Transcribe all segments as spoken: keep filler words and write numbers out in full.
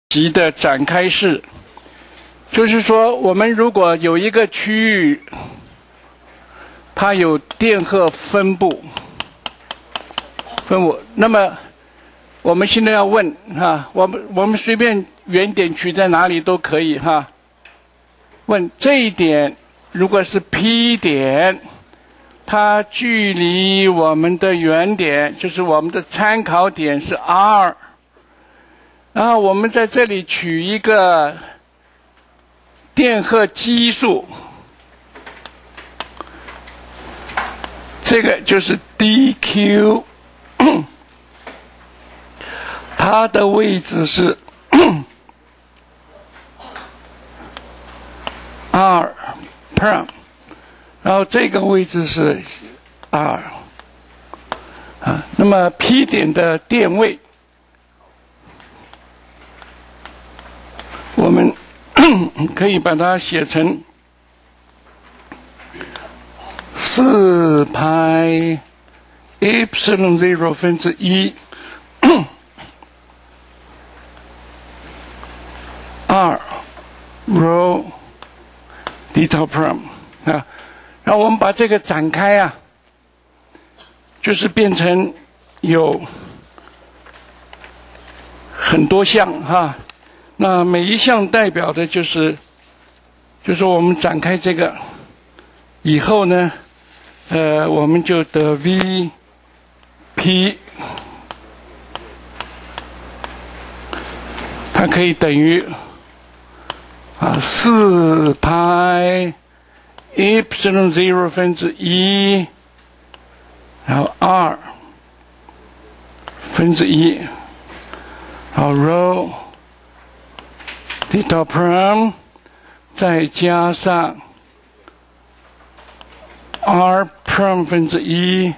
级的展开式，就是说，我们如果有一个区域，它有电荷分布，分布，那么我们现在要问哈，我们我们随便原点取在哪里都可以哈。问这一点如果是 P 点，它距离我们的原点，就是我们的参考点是 R。然后我们在这里取一个电荷基数，这个就是 D Q， 它的位置是R prime， 然后这个位置是 R， 啊，那么 P 点的电位。我们可以把它写成四派 epsilon zero 分之一 r rho theta prime 啊，然后我们把这个展开啊，就是变成有很多项哈。那每一项代表的就是，就是我们展开这个以后呢，呃，我们就得 V P， 它可以等于啊四派 epsilon zero 分之一，然后 R 分之一，然后 rho theta prime 再加上 R prime 分之一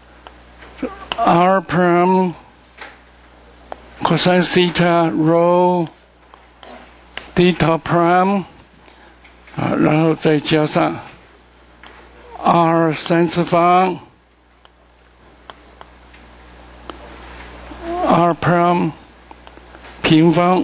R prime cosine theta rho theta prime 啊，然后再加上 R 三次方 R prime 平方。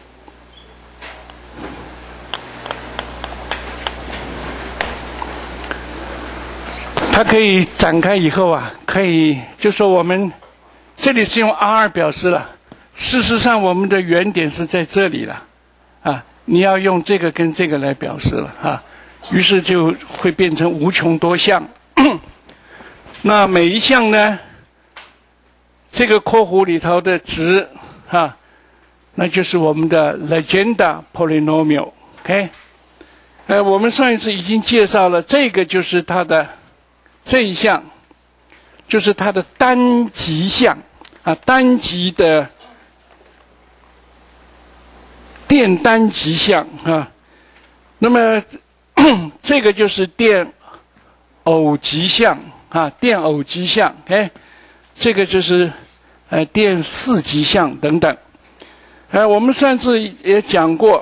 它可以展开以后啊，可以就说我们这里是用 R 表示了，事实上我们的原点是在这里了，啊，你要用这个跟这个来表示了啊，于是就会变成无穷多项。那每一项呢，这个括弧里头的值啊，那就是我们的 Legenda polynomial，OK？ 呃，我们上一次已经介绍了，这个就是它的。这一项就是它的单极项啊，单极的电单极项啊。那么这个就是电偶极项啊，电偶极项，哎，这个就是呃电四极项等等。呃，我们上次也讲过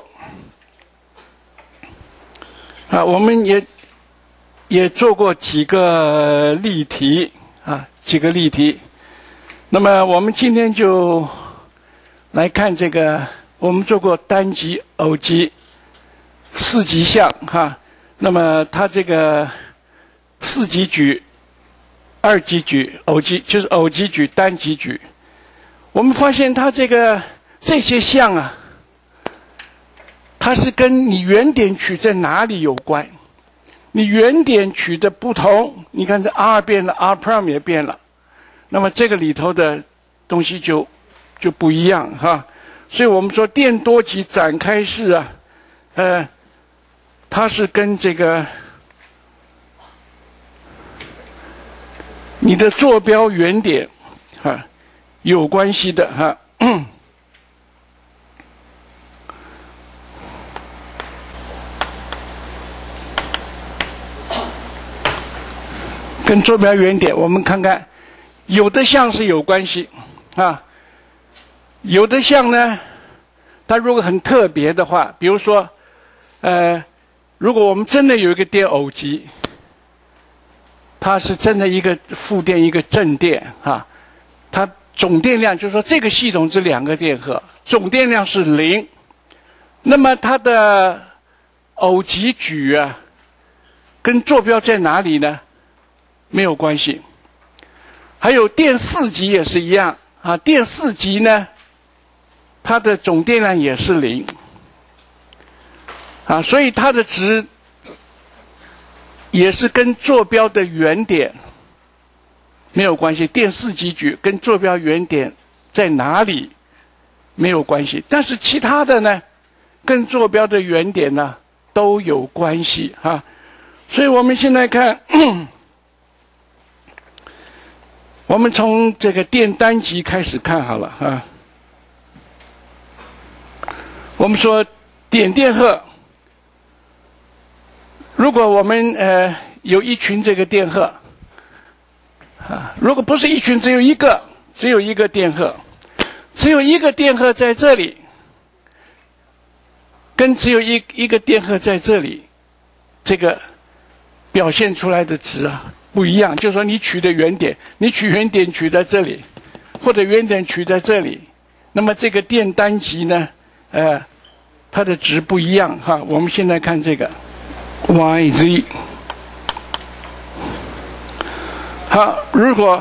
啊，我们也。也做过几个例题啊，几个例题。那么我们今天就来看这个，我们做过单极、偶极、四极项哈。那么它这个四极矩、二极矩、偶极就是偶极矩、单极矩。我们发现它这个这些项啊，它是跟你原点取在哪里有关。你原点取的不同，你看这 R 变了 ，R prime 也变了，那么这个里头的东西就就不一样哈。所以我们说电多极展开式啊，呃，它是跟这个你的坐标原点哈有关系的哈。跟坐标原点，我们看看，有的项是有关系啊，有的项呢，它如果很特别的话，比如说，呃，如果我们真的有一个电偶极，它是真的一个负电一个正电啊，它总电量就是说这个系统这两个电荷总电量是零那么它的偶极矩啊，跟坐标在哪里呢？没有关系。还有电四极也是一样啊，电四极呢，它的总电量也是零啊，所以它的值也是跟坐标的原点没有关系。电四极矩跟坐标原点在哪里没有关系，但是其他的呢，跟坐标的原点呢都有关系啊。所以我们现在看，我们从这个电单极开始看好了啊。我们说点电荷，如果我们呃有一群这个电荷啊，如果不是一群，只有一个，只有一个电荷，只有一个电荷在这里，跟只有一一个电荷在这里，这个表现出来的值啊不一样。就是说你取的原点，你取原点取在这里，或者原点取在这里，那么这个电单极呢，呃，它的值不一样哈。我们现在看这个 Y Z。好，如果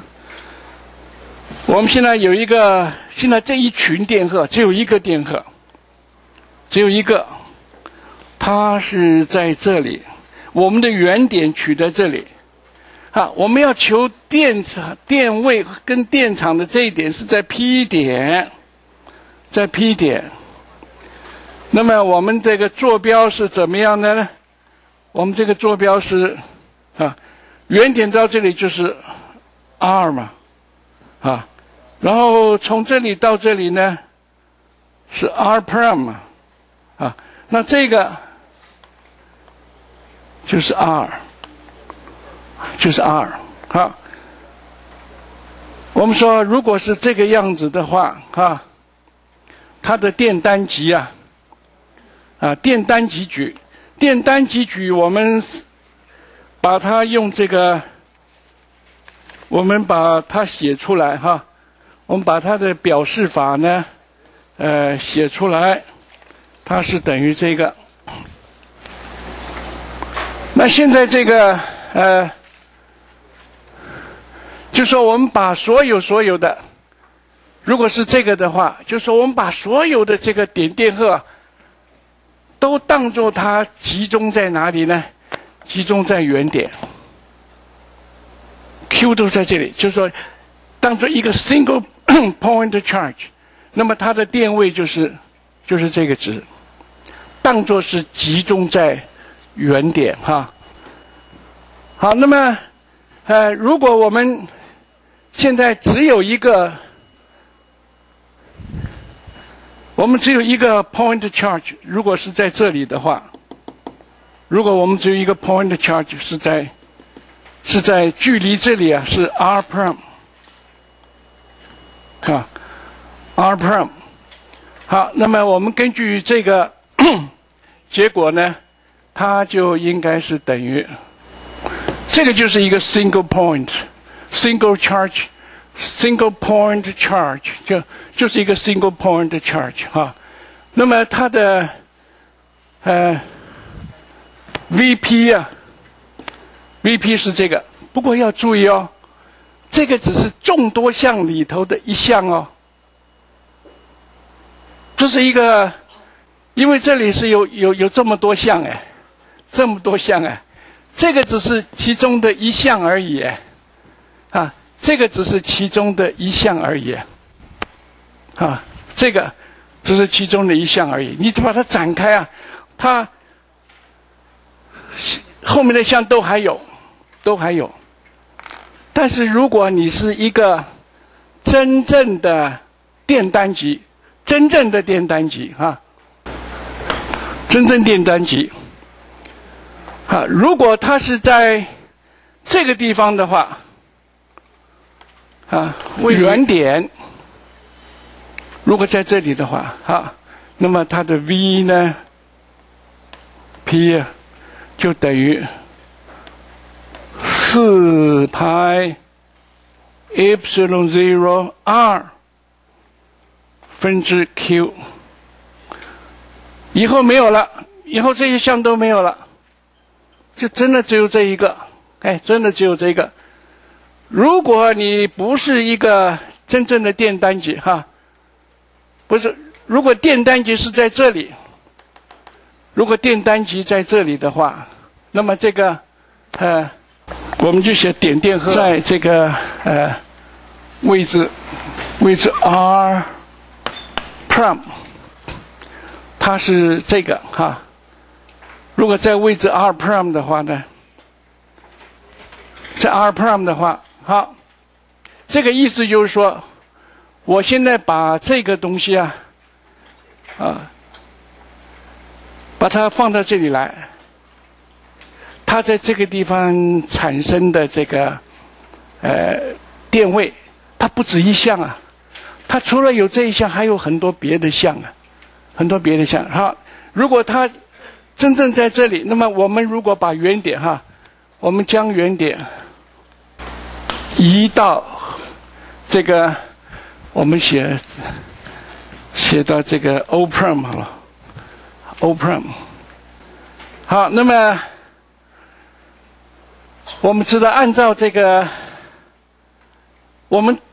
我们现在有一个，现在这一群电荷只有一个电荷，只有一个，它是在这里，我们的原点取在这里。啊，我们要求电场、电位跟电场的这一点是在 P 点，在 P 点。那么我们这个坐标是怎么样的呢？我们这个坐标是啊，原点到这里就是 R 嘛，啊，然后从这里到这里呢是 R prime 嘛，啊，那这个就是 R。就是 R， 好，我们说如果是这个样子的话，哈，它的电单极啊，啊，电单极矩，电单极矩，我们把它用这个，我们把它写出来哈，我们把它的表示法呢，呃，写出来，它是等于这个。那现在这个呃。就说我们把所有所有的，如果是这个的话，就说我们把所有的这个点电荷都当作它集中在哪里呢？集中在原点 ，Q 都在这里，就是说当作一个 single point charge， 那么它的电位就是就是这个值，当作是集中在原点哈。好，那么呃，如果我们现在只有一个，我们只有一个 point charge， 如果是在这里的话，如果我们只有一个 point charge 是在是在距离这里啊，是 R prime 啊 ，R prime。好，那么我们根据这个结果呢，它就应该是等于，这个就是一个 single point。single charge, single point charge 就就是一个 single point charge 哈。那么它的呃 V P 啊 ，V P 是这个，不过要注意哦，这个只是众多项里头的一项哦。这是一个，因为这里是有有有这么多项哎，这么多项哎，这个只是其中的一项而已哎。啊，这个只是其中的一项而已，啊，这个只是其中的一项而已。你把它展开啊，它后面的项都还有，都还有。但是如果你是一个真正的电单极，真正的电单极啊，真正电单极啊，如果它是在这个地方的话。啊，为原点，如果在这里的话，哈，那么它的 V 呢 ，P 就等于四派 epsilon zero r 分之 Q 以后没有了，以后这些项都没有了，就真的只有这一个，哎，真的只有这一个。如果你不是一个真正的电单极哈，不是，如果电单极是在这里，如果电单极在这里的话，那么这个呃，我们就写点电荷在这个呃位置位置 r prime， 它是这个哈。如果在位置 r prime 的话呢，在 r prime 的话，好，这个意思就是说，我现在把这个东西啊，啊，把它放到这里来，它在这个地方产生的这个呃电位，它不止一项啊，它除了有这一项，还有很多别的项啊，很多别的项。好，如果它真正在这里，那么我们如果把原点哈，我们将原点移到这个，我们写写到这个 O prime 好了 ，O prime。好，那么我们知道，按照这个，我们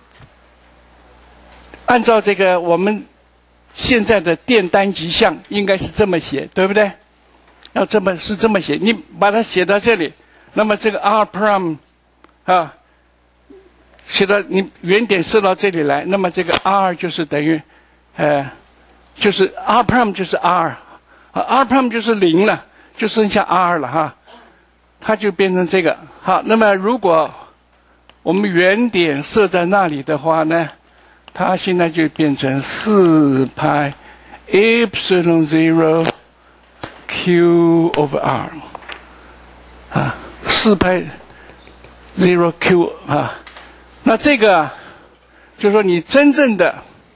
按照这个我们现在的电单极项应该是这么写，对不对？要这么是这么写，你把它写到这里，那么这个 r prime 啊，写到你原点设到这里来，那么这个 r 就是等于，呃，就是 r prime 就是 r， 啊 r prime 就是零了，就剩下 r 了哈，它就变成这个。好，那么如果我们原点设在那里的话呢，它现在就变成四派 epsilon zero q over r， 啊，四派 zero q 啊。那这个就是说，你真正的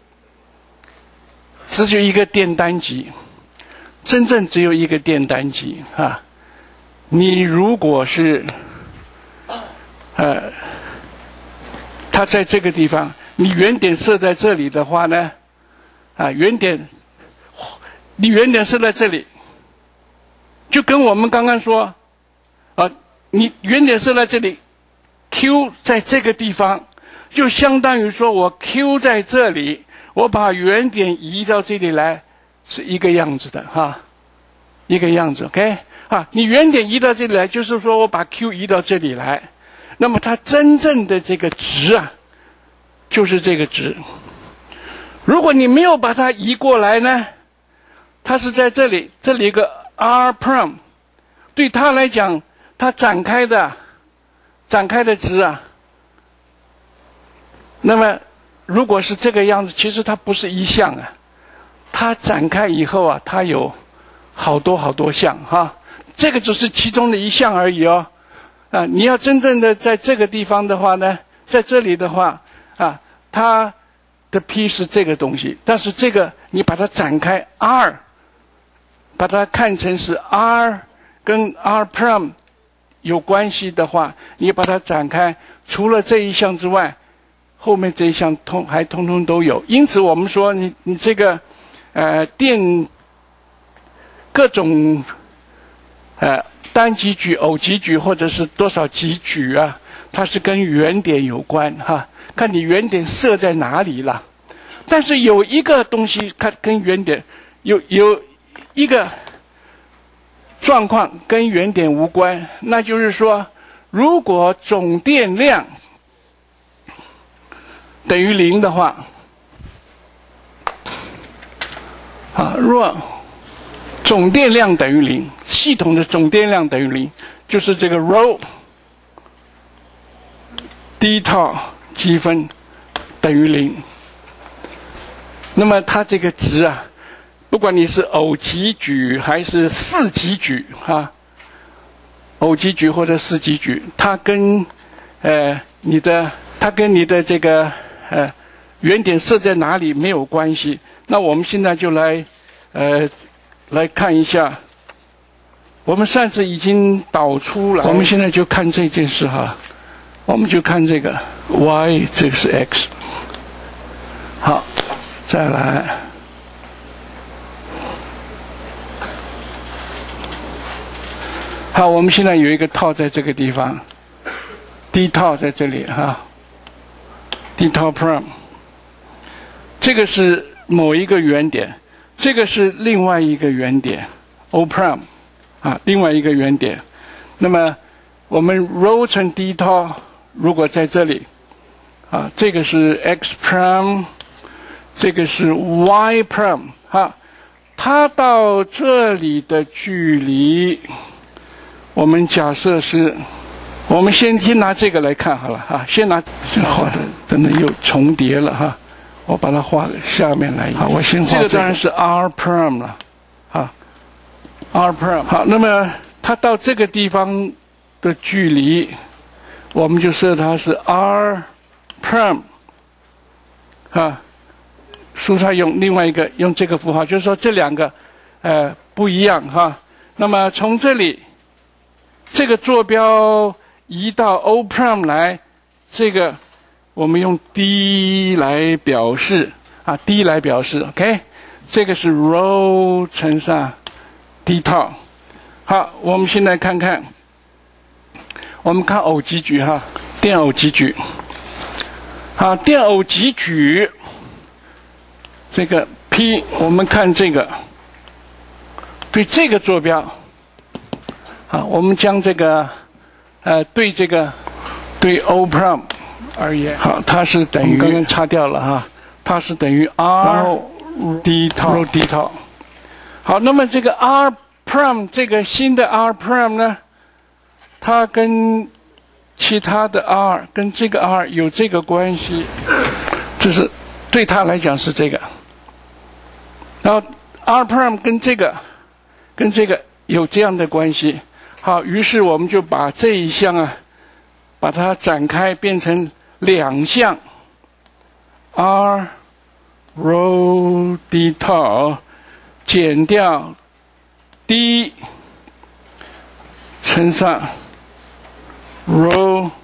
只有一个电单极，真正只有一个电单极啊。你如果是呃，它在这个地方，你原点设在这里的话呢，啊，原点你原点设在这里，就跟我们刚刚说，啊，你原点设在这里。Q 在这个地方，就相当于说我 Q 在这里，我把原点移到这里来，是一个样子的哈，一个样子 ，OK 啊？你原点移到这里来，就是说我把 Q 移到这里来，那么它真正的这个值啊，就是这个值。如果你没有把它移过来呢，它是在这里，这里一个 r prime， 对它来讲，它展开的。展开的值啊，那么如果是这个样子，其实它不是一项啊，它展开以后啊，它有好多好多项哈，这个只是其中的一项而已哦，啊，你要真正的在这个地方的话呢，在这里的话啊，它的 P 是这个东西，但是这个你把它展开 R， 把它看成是 R 跟 R prime。有关系的话，你把它展开，除了这一项之外，后面这一项通还通通都有。因此，我们说你你这个呃电各种呃单极矩、偶极矩或者是多少极矩啊，它是跟原点有关哈，看你原点设在哪里了。但是有一个东西，它跟原点有有一个。状况跟原点无关，那就是说，如果总电量等于零的话，啊，若总电量等于零，系统的总电量等于零，就是这个 rho d 套积分等于零，那么它这个值啊。不管你是偶极矩还是四极矩哈，偶极矩或者四极矩，它跟呃你的它跟你的这个呃原点设在哪里没有关系。那我们现在就来呃来看一下，我们上次已经导出来，我们现在就看这件事哈，我们就看这个 y， 这个是 x， 好，再来。 好，我们现在有一个套在这个地方 ，d 套在这里哈 ，d 套 prime， 这个是某一个原点，这个是另外一个原点 ，o prime， 啊，另外一个原点。那么我们 roll 成 d 套，如果在这里，啊，这个是 x prime， 这个是 y prime， 哈，它到这里的距离。我们假设是，我们先先拿这个来看好了哈，先拿这画的真的又重叠了哈，我把它画下面来。好，我先画这个。这个当然是 r prime 了，啊 ，r prime。好，那么它到这个地方的距离，我们就设它是 r prime， 啊，书上用另外一个用这个符号，就是说这两个呃不一样哈。那么从这里。这个坐标移到 O prime 来，这个我们用 d 来表示啊 ，d 来表示 ，OK， 这个是 rho 乘上 d 套。好，我们现在看看，我们看偶极矩哈，电偶极矩。好，电偶极矩，这个 P， 我们看这个，对这个坐标。好，我们将这个，呃，对这个，对 O prime 而言，好，它是等于刚刚擦掉了哈，它是等于 r d 套 d 套。好，那么这个 r prime 这个新的 r prime 呢，它跟其他的 r 跟这个 r 有这个关系，就是对它来讲是这个。然后 r prime 跟这个跟这个有这样的关系。好，于是我们就把这一项啊，把它展开变成两项 r rho d 套减掉 d 乘上 rho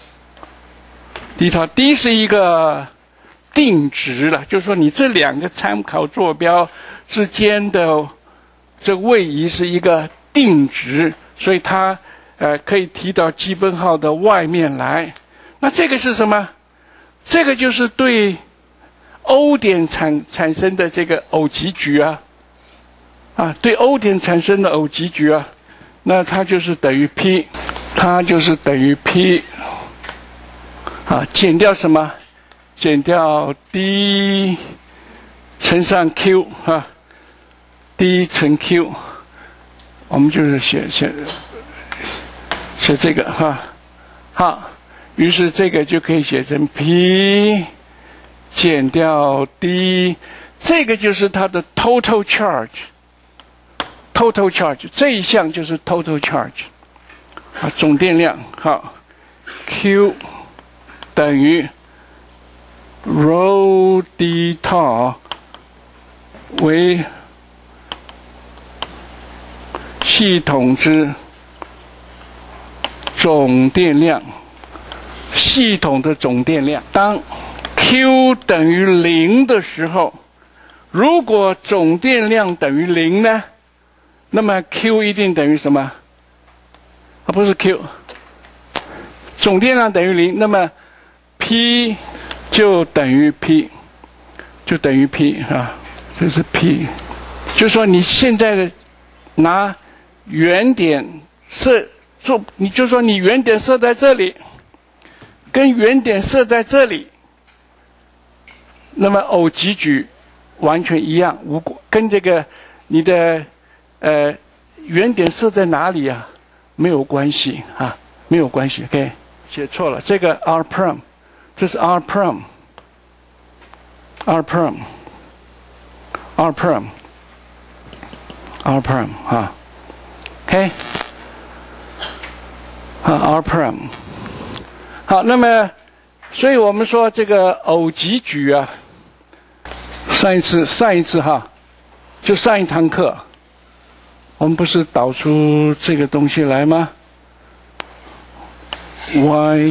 d 套 ，d 是一个定值了，就是说你这两个参考坐标之间的这位移是一个定值。所以它呃可以提到基本号的外面来。那这个是什么？这个就是对 O 点产产生的这个偶极矩啊，啊，对 O 点产生的偶极矩啊，那它就是等于 P， 它就是等于 P， 啊，减掉什么？减掉 D 乘上 Q 啊 ，D 乘 Q。我们就是写写写这个哈，好，于是这个就可以写成 P 减掉 D， 这个就是它的 total charge，total charge 这一项就是 total charge， 啊，总电量好 ，Q 等于 rho d 套为系统之总电量，系统的总电量。当 Q 等于零的时候，如果总电量等于零呢，那么 Q 一定等于什么？啊，不是 Q， 总电量等于零，那么 P 就等于 P， 就等于 P 啊，这是 P， 就说你现在的拿原点设做，你就说你原点设在这里，跟原点设在这里，那么偶极矩完全一样，无跟这个你的呃原点设在哪里啊没有关系啊，没有关系。OK， 写错了，这个 r prime， 这是 r prime，r prime，r prime，r prime 啊。OK， 好 ，r prime， 好，那么，所以我们说这个偶极矩啊，上一次上一次哈，就上一堂课，我们不是导出这个东西来吗 ？y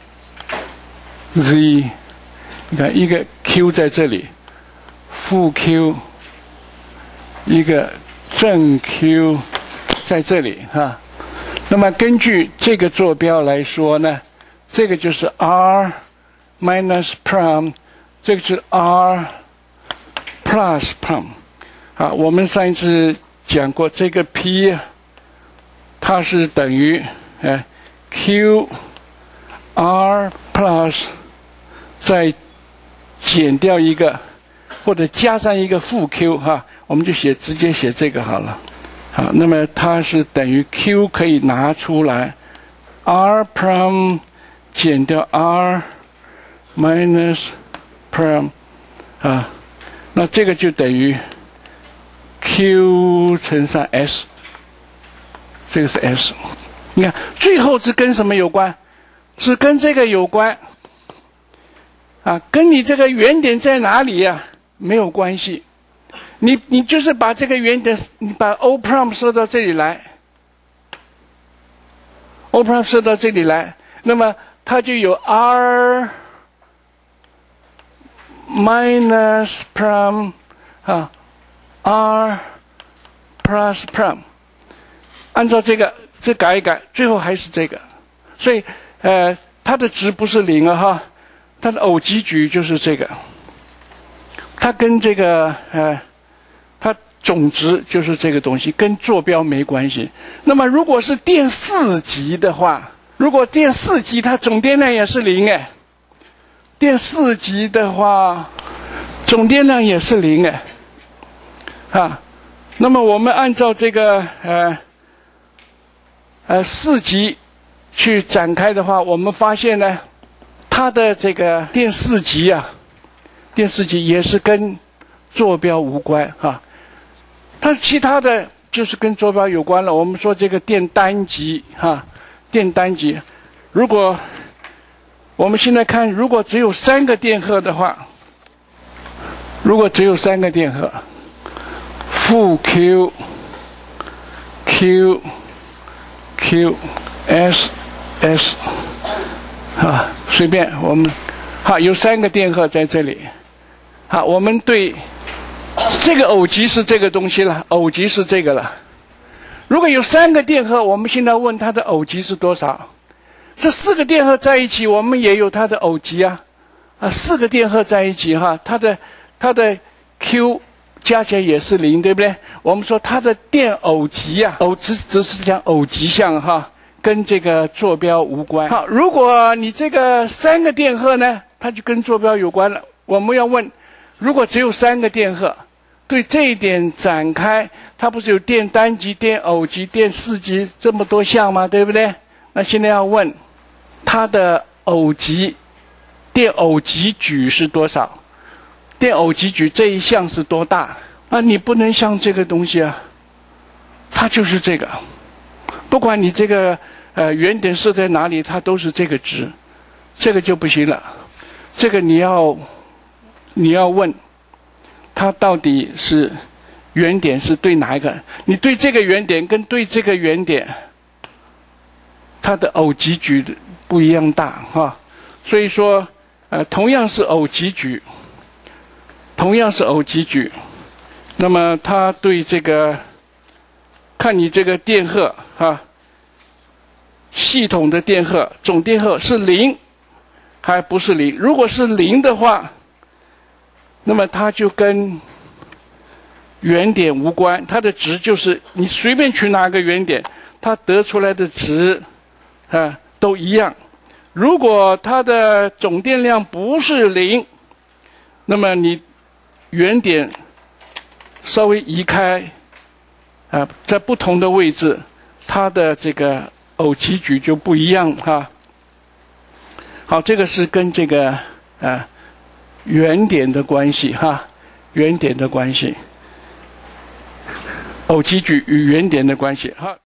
z， 你看一个 q 在这里，负 q， 一个正 q。在这里哈， 那么根据这个坐标来说呢，这个就是 r minus prim， 这个是 r plus prim。啊，我们上一次讲过，这个 p 它是等于呃 q r plus 再减掉一个，或者加上一个负 q 哈，我们就写直接写这个好了。好，那么它是等于 q 可以拿出来 r prim 减掉 r minus prim 啊，那这个就等于 q 乘上 s， 这个是 s。你看最后是跟什么有关？是跟这个有关啊，跟你这个原点在哪里呀、啊、没有关系。你你就是把这个原点，你把 O prim 设到这里来 ，O prim 设到这里来，那么它就有 r minus prim 啊 r plus prim， 按照这个这改一改，最后还是这个，所以呃它的值不是零啊哈，它的偶极矩就是这个，它跟这个呃。它总值就是这个东西，跟坐标没关系。那么如果是电四极的话，如果电四极它总电量也是零哎，电四极的话总电量也是零哎，啊，那么我们按照这个呃呃四极去展开的话，我们发现呢，它的这个电四极啊，电四极也是跟坐标无关哈。它其他的就是跟坐标有关了。我们说这个电单极哈，电单极，如果我们现在看，如果只有三个电荷的话，如果只有三个电荷，负 q q q s s 啊，随便我们好有三个电荷在这里，好，我们对。这个偶极是这个东西了，偶极是这个了。如果有三个电荷，我们现在问它的偶极是多少？这四个电荷在一起，我们也有它的偶极啊，啊，四个电荷在一起哈，它的它的 Q 加起来也是零，对不对？我们说它的电偶极啊，偶只只是讲偶极项哈，跟这个坐标无关。好，如果你这个三个电荷呢，它就跟坐标有关了。我们要问。如果只有三个电荷，对这一点展开，它不是有电单极、电偶极、电四极这么多项吗？对不对？那现在要问它的偶极、电偶极矩是多少？电偶极矩这一项是多大？啊，你不能像这个东西啊，它就是这个，不管你这个呃原点设在哪里，它都是这个值，这个就不行了。这个你要。你要问它到底是原点是对哪一个？你对这个原点跟对这个原点，它的偶极矩不一样大哈。所以说，呃，同样是偶极矩，同样是偶极矩，那么它对这个，看你这个电荷哈，系统的电荷总电荷是零，还不是零？如果是零的话。那么它就跟原点无关，它的值就是你随便取哪个原点，它得出来的值啊都一样。如果它的总电量不是零，那么你原点稍微移开啊，在不同的位置，它的这个偶极矩就不一样哈。好，这个是跟这个啊。原点的关系哈，原点的关系，偶极矩与原点的关系哈。